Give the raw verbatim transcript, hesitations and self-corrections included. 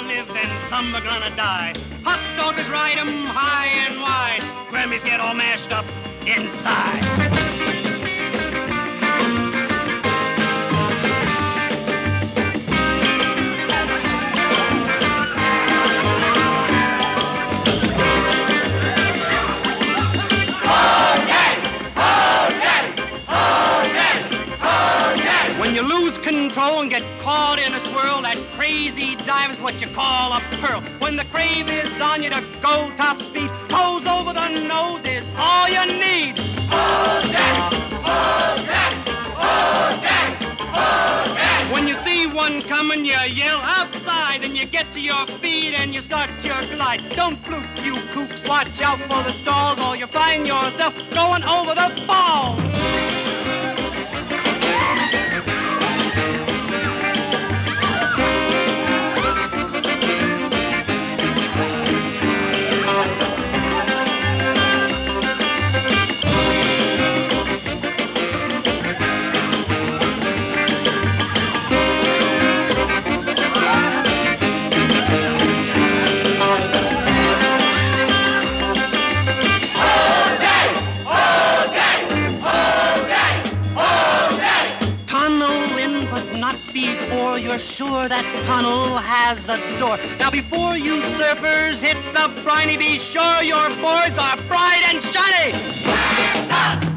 live, then some are gonna die. Hot doggers ride 'em high and wide. Grammys get all mashed up inside. You lose control and get caught in a swirl. That crazy dive is what you call a pearl. When the crave is on you to go top speed, hose over the nose is all you need. Oh, Daddy! Oh, Daddy! Oh, Daddy! Oh, Daddy! When you see one coming, you yell outside, and you get to your feet and you start your glide. Don't fluke, you kooks. Watch out for the stalls, or you find yourself going over the falls. Before you're sure that tunnel has a door. Now before you surfers hit the briny, be sure your boards are fried and shiny. Hands up!